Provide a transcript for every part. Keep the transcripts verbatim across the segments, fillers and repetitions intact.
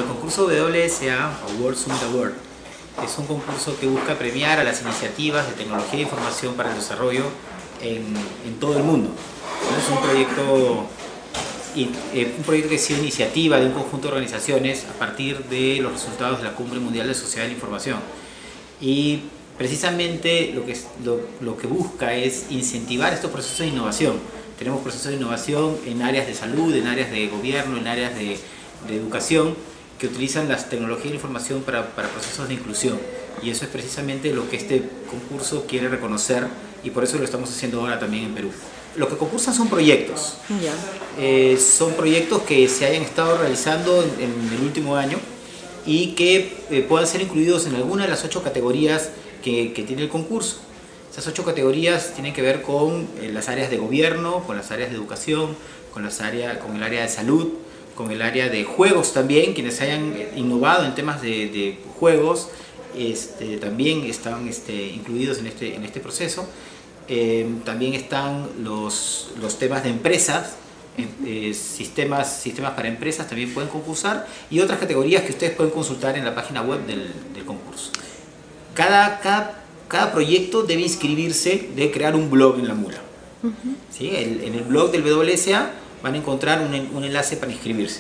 el concurso W S A, o World Summit Award, es un concurso que busca premiar a las iniciativas de tecnología e información para el desarrollo en, en todo el mundo. Es un proyecto, un proyecto que ha sido iniciativa de un conjunto de organizaciones a partir de los resultados de la Cumbre Mundial de Sociedad de la Información. Y precisamente lo que, lo, lo que busca es incentivar estos procesos de innovación. Tenemos procesos de innovación en áreas de salud, en áreas de gobierno, en áreas de, de educación, que utilizan las tecnologías de la información para, para procesos de inclusión. Y eso es precisamente lo que este concurso quiere reconocer, y por eso lo estamos haciendo ahora también en Perú. Lo que concursan son proyectos. Ya. Eh, son proyectos que se hayan estado realizando en, en el último año y que eh, puedan ser incluidos en alguna de las ocho categorías que, que tiene el concurso. Esas ocho categorías tienen que ver con eh, las áreas de gobierno, con las áreas de educación, con, las áreas, con el área de salud, con el área de juegos también. Quienes hayan innovado en temas de, de juegos este, también están este, incluidos en este, en este proceso. Eh, también están los, los temas de empresas, eh, sistemas, sistemas para empresas también pueden concursar, y otras categorías que ustedes pueden consultar en la página web del, del concurso. Cada, cada Cada proyecto debe inscribirse, de crear un blog en la mula. Uh-huh. ¿Sí? el, en el blog del W S A van a encontrar un, un enlace para inscribirse.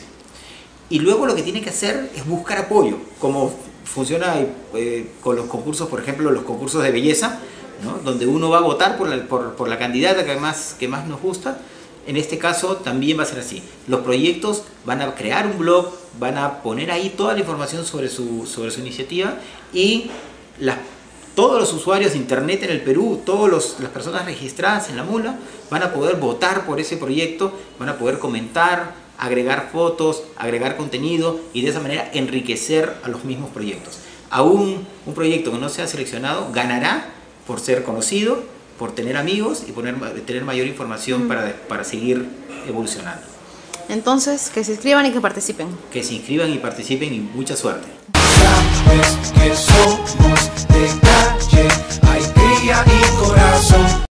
Y luego lo que tienen que hacer es buscar apoyo, como funciona eh, con los concursos, por ejemplo, los concursos de belleza, ¿no? Donde uno va a votar por la, por, por la candidata que más, que más nos gusta. En este caso también va a ser así. Los proyectos van a crear un blog, van a poner ahí toda la información sobre su, sobre su iniciativa, y las todos los usuarios de internet en el Perú, todas las personas registradas en la mula, van a poder votar por ese proyecto, van a poder comentar, agregar fotos, agregar contenido, y de esa manera enriquecer a los mismos proyectos. Aún un proyecto que no sea seleccionado ganará por ser conocido, por tener amigos y poner, tener mayor información mm. para, para seguir evolucionando. Entonces, que se inscriban y que participen. Que se inscriban y participen, y mucha suerte. Que somos de calle, hay cría y